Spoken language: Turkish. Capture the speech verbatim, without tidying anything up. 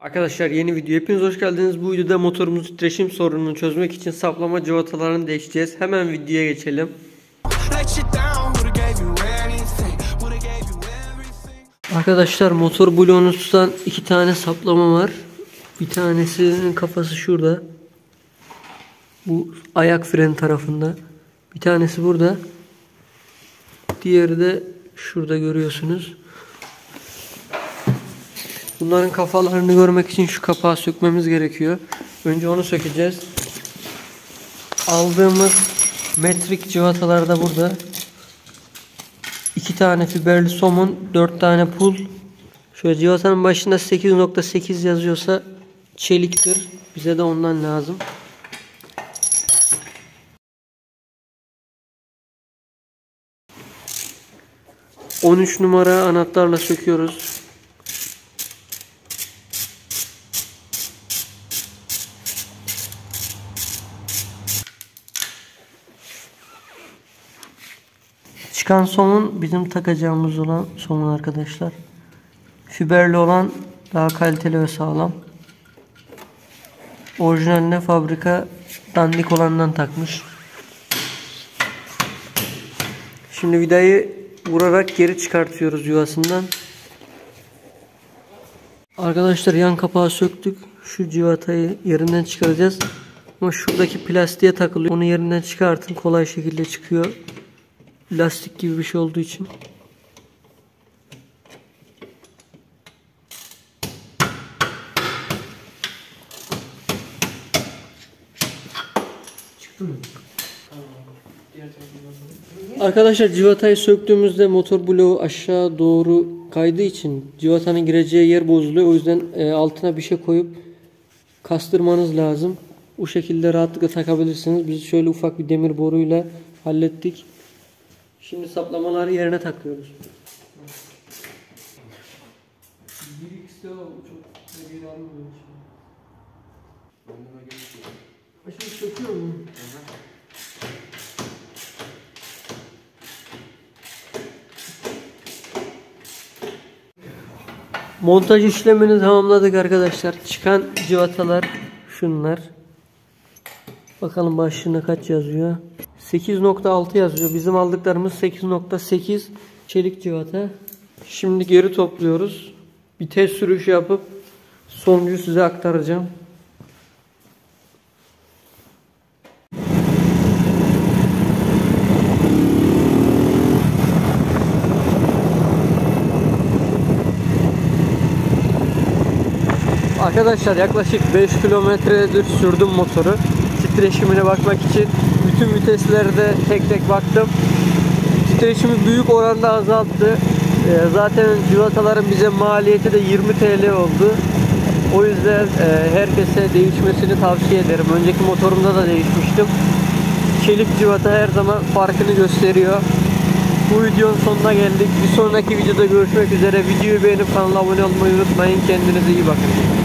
Arkadaşlar yeni video. Hepiniz hoş geldiniz. Bu videoda motorumuzun titreşim sorununu çözmek için saplama cıvatalarını değiştireceğiz. Hemen videoya geçelim. Arkadaşlar motor bloğunu tutan iki tane saplama var. Bir tanesinin kafası şurada. Bu ayak freni tarafında. Bir tanesi burada. Diğeri de şurada görüyorsunuz. Bunların kafalarını görmek için şu kapağı sökmemiz gerekiyor. Önce onu sökeceğiz. Aldığımız metrik cıvatalar da burada. iki tane fiberli somun, dört tane pul. Şöyle cıvatanın başında sekiz nokta sekiz yazıyorsa çeliktir. Bize de ondan lazım. on üç numara anahtarla söküyoruz. Çıkan somun bizim takacağımız olan somun arkadaşlar. Fiberli olan daha kaliteli ve sağlam. Orijinaline fabrika dandik olandan takmış. Şimdi vidayı vurarak geri çıkartıyoruz yuvasından. Arkadaşlar yan kapağı söktük. Şu civatayı yerinden çıkaracağız. Ama şuradaki plastiğe takılıyor. Onu yerinden çıkartın, kolay şekilde çıkıyor. Lastik gibi bir şey olduğu için. Çıktı mı? Arkadaşlar civatayı söktüğümüzde motor bloğu aşağı doğru kaydığı için civatanın gireceği yer bozuluyor. O yüzden e, altına bir şey koyup kastırmanız lazım. Bu şekilde rahatlıkla takabilirsiniz. Biz şöyle ufak bir demir boruyla hallettik. Şimdi saplamaları yerine takıyoruz. Şimdi söküyor mu? Montaj işlemini tamamladık arkadaşlar. Çıkan cıvatalar şunlar. Bakalım başlığına kaç yazıyor. sekiz nokta altı yazıyor. Bizim aldıklarımız sekiz nokta sekiz çelik cıvata. Şimdi geri topluyoruz. Bir test sürüşü yapıp sonucu size aktaracağım. Arkadaşlar yaklaşık beş kilometredir sürdüm motoru. Titreşimine bakmak için bütün viteslerde tek tek baktım. Titreşimi büyük oranda azalttı. Ee, zaten cıvataların bize maliyeti de yirmi TL oldu. O yüzden e, herkese değişmesini tavsiye ederim. Önceki motorumda da değişmiştim. Çelik cıvata her zaman farkını gösteriyor. Bu videonun sonuna geldik. Bir sonraki videoda görüşmek üzere. Videoyu beğenip kanala abone olmayı unutmayın. Kendinize iyi bakın.